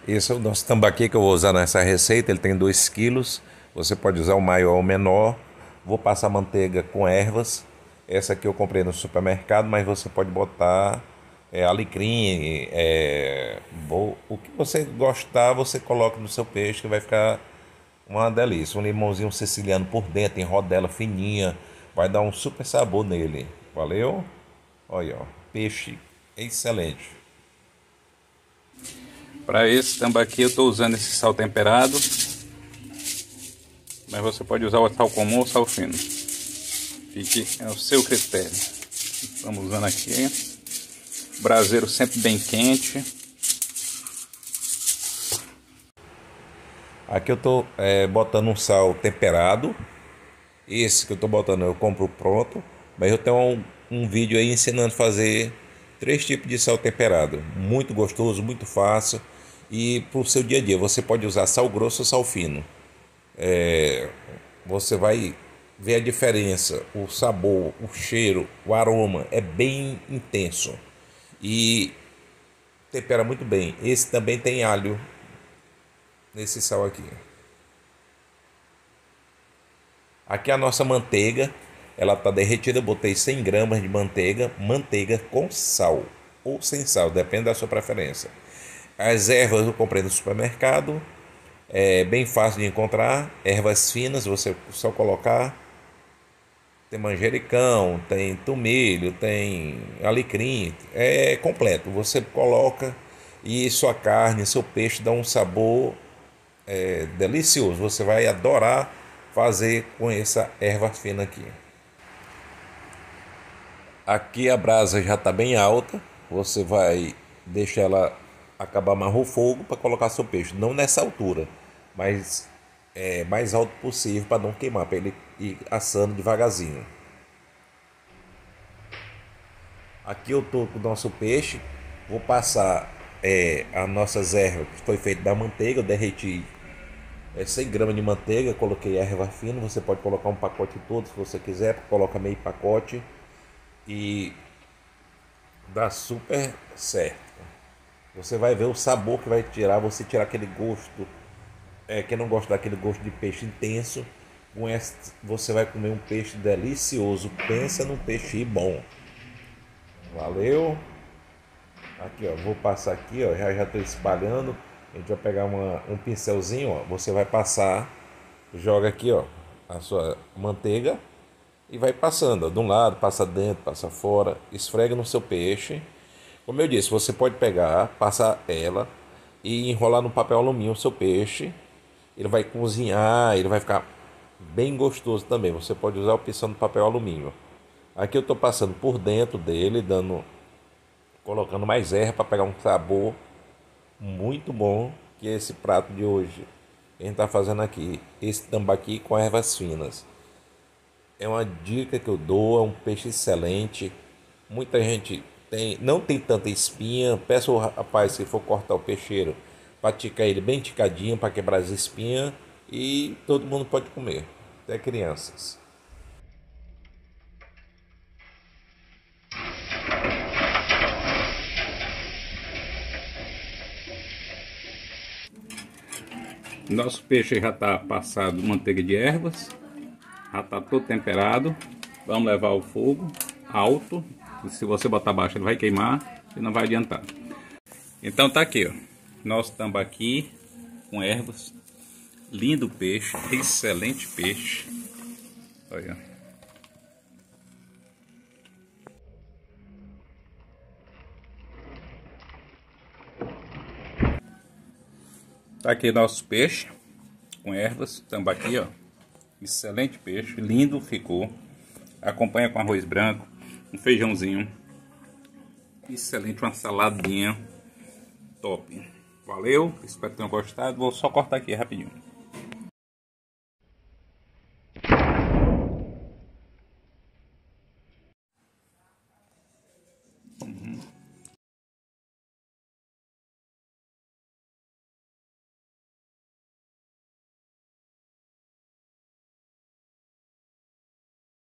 Esse é o nosso tambaqui que eu vou usar nessa receita. Ele tem 2 quilos. Você pode usar o maior ou o menor. Vou passar manteiga com ervas. Essa aqui eu comprei no supermercado, mas você pode botar alecrim. O que você gostar, você coloca no seu peixe que vai ficar uma delícia. Um limãozinho siciliano por dentro, em rodela fininha. Vai dar um super sabor nele. Valeu? Olha, ó, peixe excelente. Para esse tambaqui eu estou usando esse sal temperado, mas você pode usar o sal comum ou sal fino. Fique ao seu critério. Estamos usando aqui. Braseiro sempre bem quente. Aqui eu tô botando um sal temperado. Esse que eu tô botando eu compro pronto. Mas eu tenho um vídeo aí ensinando a fazer 3 tipos de sal temperado. Muito gostoso, muito fácil. E pro seu dia a dia você pode usar sal grosso ou sal fino. Você vai ver a diferença. O sabor, o cheiro, o aroma é bem intenso. E tempera muito bem. Esse também tem alho nesse sal aqui. Aqui a nossa manteiga, ela tá derretida, eu botei 100 gramas de manteiga com sal ou sem sal, depende da sua preferência. As ervas eu comprei no supermercado, é bem fácil de encontrar, ervas finas, você só colocar, tem manjericão, tem tomilho, tem alecrim, é completo, você coloca e sua carne, seu peixe dá um sabor delicioso, você vai adorar fazer com essa erva fina aqui. Aqui a brasa já está bem alta, você vai deixar ela acabar mais o fogo para colocar seu peixe, não nessa altura, mas mais alto possível para não queimar, para ele ir assando devagarzinho. Aqui eu tô com o nosso peixe, vou passar as nossas ervas que foi feito da manteiga, eu derreti 100 gramas de manteiga, coloquei erva fina, você pode colocar um pacote todo se você quiser, coloca meio pacote e dá super certo. Você vai ver o sabor que vai tirar, você tirar aquele gosto, quem não gosta daquele gosto de peixe intenso, com esse, você vai comer um peixe delicioso, pensa num peixe bom. Valeu! Aqui ó, vou passar aqui ó, já estou espalhando. A gente vai pegar um pincelzinho, ó, você vai passar, joga aqui ó, a sua manteiga e vai passando, ó, de um lado, passa dentro, passa fora, esfrega no seu peixe. Como eu disse, você pode pegar, passar ela e enrolar no papel alumínio o seu peixe. Ele vai cozinhar, ele vai ficar bem gostoso também. Você pode usar a opção do papel alumínio. Aqui eu estou passando por dentro dele, colocando mais erva para pegar um sabor muito bom, que é esse prato de hoje. A gente está fazendo aqui esse tambaqui com ervas finas. É uma dica que eu dou, é um peixe excelente. Muita gente não tem tanta espinha. Peço ao rapaz, se for cortar o peixeiro, para ticar ele bem ticadinho, para quebrar as espinhas. E todo mundo pode comer, até crianças. Nosso peixe já está passado manteiga de ervas, já está todo temperado. Vamos levar ao fogo alto. Se você botar baixo ele vai queimar e não vai adiantar. Então tá aqui, ó, nosso tambaqui com ervas. Lindo peixe, excelente peixe. Olha. Tá aqui nosso peixe com ervas, tambaqui, ó. Excelente peixe, lindo ficou. Acompanha com arroz branco, um feijãozinho. Excelente, uma saladinha top. Valeu, espero que tenham gostado. Vou só cortar aqui rapidinho.